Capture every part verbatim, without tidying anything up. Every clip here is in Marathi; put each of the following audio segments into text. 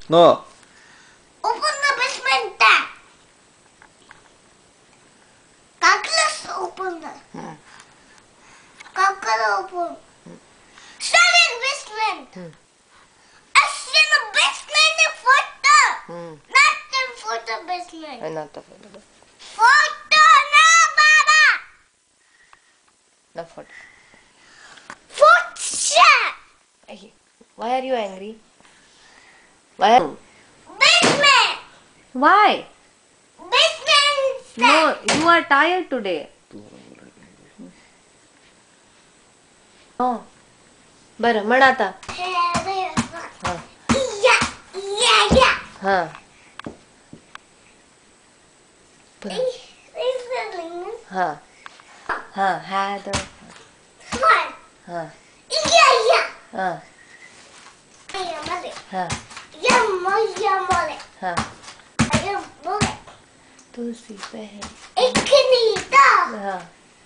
No. Open the basement tap. Calculus open the. Hmm. Calculus open. Hmm. Start in basement. Hmm. As in the basement in photo. Hmm. Not in photo basement. And not the photo. Photo na baba. The photo. Footstep. Hey, why are you angry? Why? Are... Basement. Why? Basement step. No, you are tired today. Oh, बरं म्हण आता. हाँ. Yeah, yeah, yeah. हाँ. हाँ. हाँ. Had. Fun. हाँ. Yeah, yeah. हाँ. Yamale. हाँ. Yamo, yamale. हाँ. Yamale. तुलसी पहन. Ikanita. हाँ.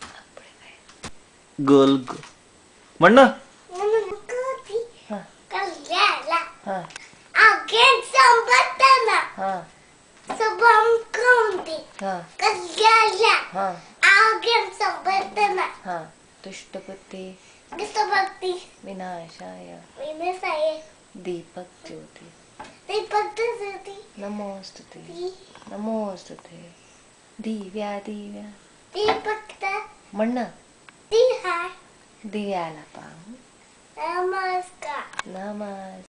गोल गो म्हणणं हाँ. Kalala. हाँ. Again some batana. हाँ. Sabam kundi. हाँ. Kalala. हाँ. Again some batana. हाँ. दुष्टबुद्धि Gistabati. विनाशाय Vinasaya. Deepak Jyoti They put the नमोस्तुते नमोस्तुते दिव्या दिव्या Deepakta. म्हण Diha. दिव्याला पाहू Namaskar. नमस्कार.